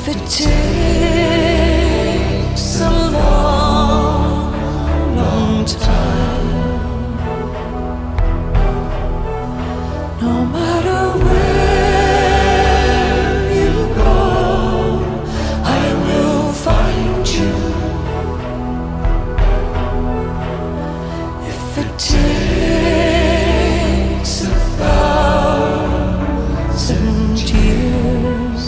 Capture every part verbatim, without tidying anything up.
If it takes a long, long time, no matter where you go, I will find you. If it takes a thousand years,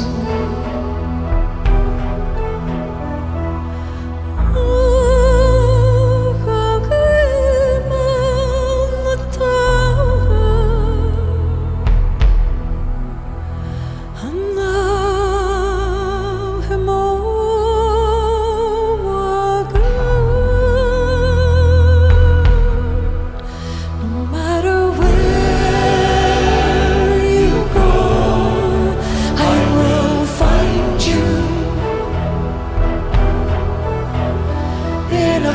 in a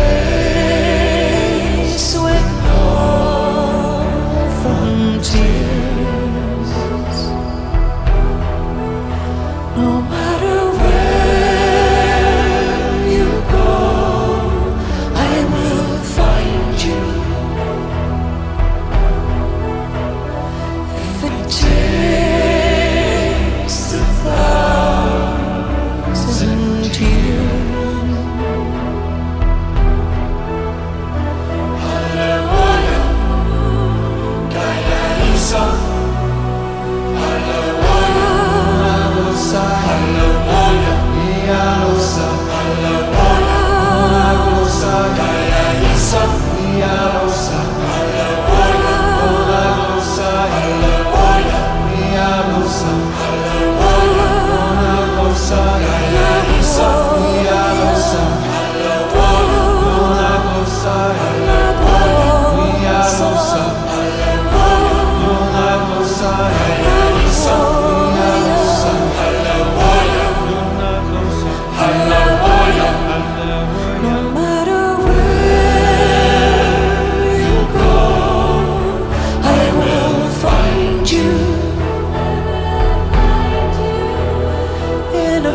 place with no frontiers, no matter where you go, I will find you. If it takes a thousand years. In a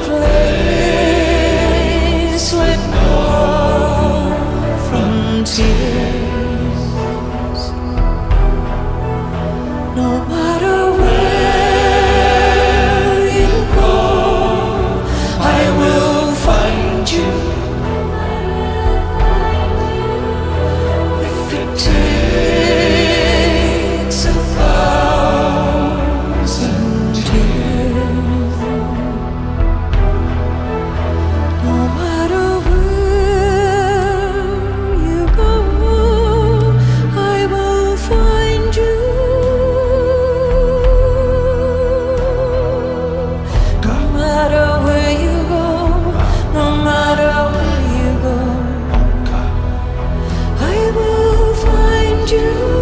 place with no frontiers, no matter where you go, I will find you. If it takes a thousand years, no matter where you go, I will find you. No matter where you go, no matter where you go, I will find you.